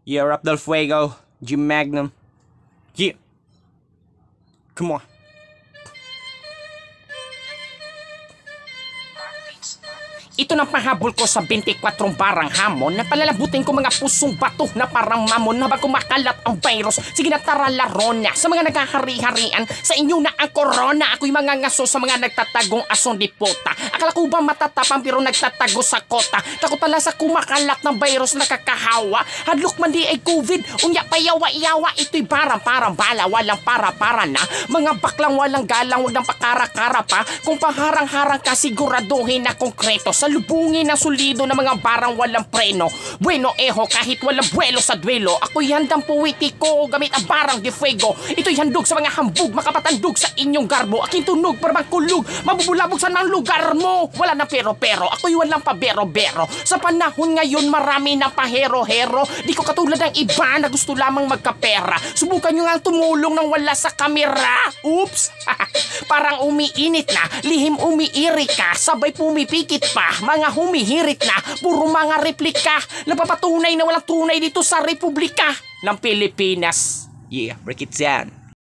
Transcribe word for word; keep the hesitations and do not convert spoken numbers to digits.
Yeah, RapdelFuego, Jmagnum. Yeah. Come on. Ito na pahabol ko sa twenty-four barang hamon na palalabutin ko mga pusong bato na parang mamon habang kumakalat ang virus. Sige na tara laro na sa mga naghahari-harian. Sa inyo na ang corona. Ako'y mga ngaso sa mga nagtatagong ason di puta. Akala ko ba matatapang pero nagtatago sa kota. Takot pala sa kumakalat ng virus na kakahawa. Hadlok man di ay COVID. Unya pa yawa-yawa. Ito'y parang-parang bala. Walang para-para na. Mga baklang walang galang. Huwag nang pakara-kara pa. Kung paharang-harang ka siguraduhin na konkreto. Sa lubungin ng solido ng mga barang walang preno. Bueno eho kahit walang buwelo sa duelo. Ako'y handang puwitiko gamit ang barang de fuego. Ito'y handog sa mga hambog makapatandog sa inyong garbo. Aking tunog para magkulog mabubulabog sa ng lugar mo. Wala na pero-pero. Ako'y walang pabero-bero. Sa panahon ngayon marami ng pahero-hero. Di ko katulad ng iba na gusto lamang magkapera. Subukan nyo nga tumulong nang wala sa kamera. Oops! Parang umiinit na. Lihim umiiri ka. Sabay pumipikit pa. Mga humihirit na, puro mga replika. Napapatunay na walang tunay dito sa Republika ng Pilipinas. Yeah, break it down.